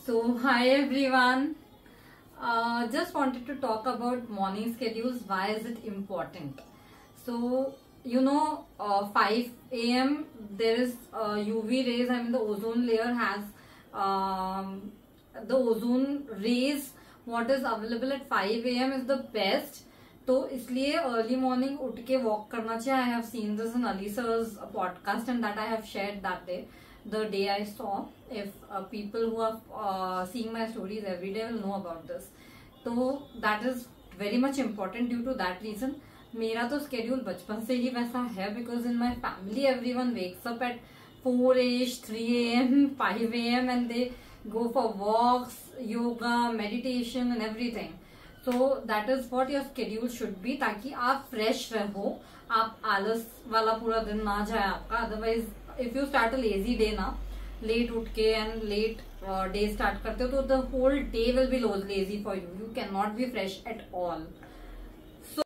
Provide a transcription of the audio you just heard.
So, hi everyone. Just wanted to talk about morning schedules. Why is it important? So, 5 a.m. there is UV rays. I mean, the ozone layer has the ozone rays. What is available at 5 a.m. is the best. तो इसलिए early morning उठ के walk करना चाहिए. I have seen this in Ali sir's podcast and that I have shared that day. The day I saw, if people who are seeing my stories every day will know about this. So that is very much important due to that reason. मेरा तो schedule बचपन से ही वैसा है because in my family everyone wakes up at 4ish, 3 a.m, 5 a.m and they go for walks, yoga, meditation and everything. So that is what your schedule should be ताकि आप fresh रहो, आप आलस वाला पूरा दिन ना जाए आपका. Otherwise if you start a lazy day ना, late उठ के and late day start करते हो तो the whole day will be lazy for you. You cannot be fresh at all.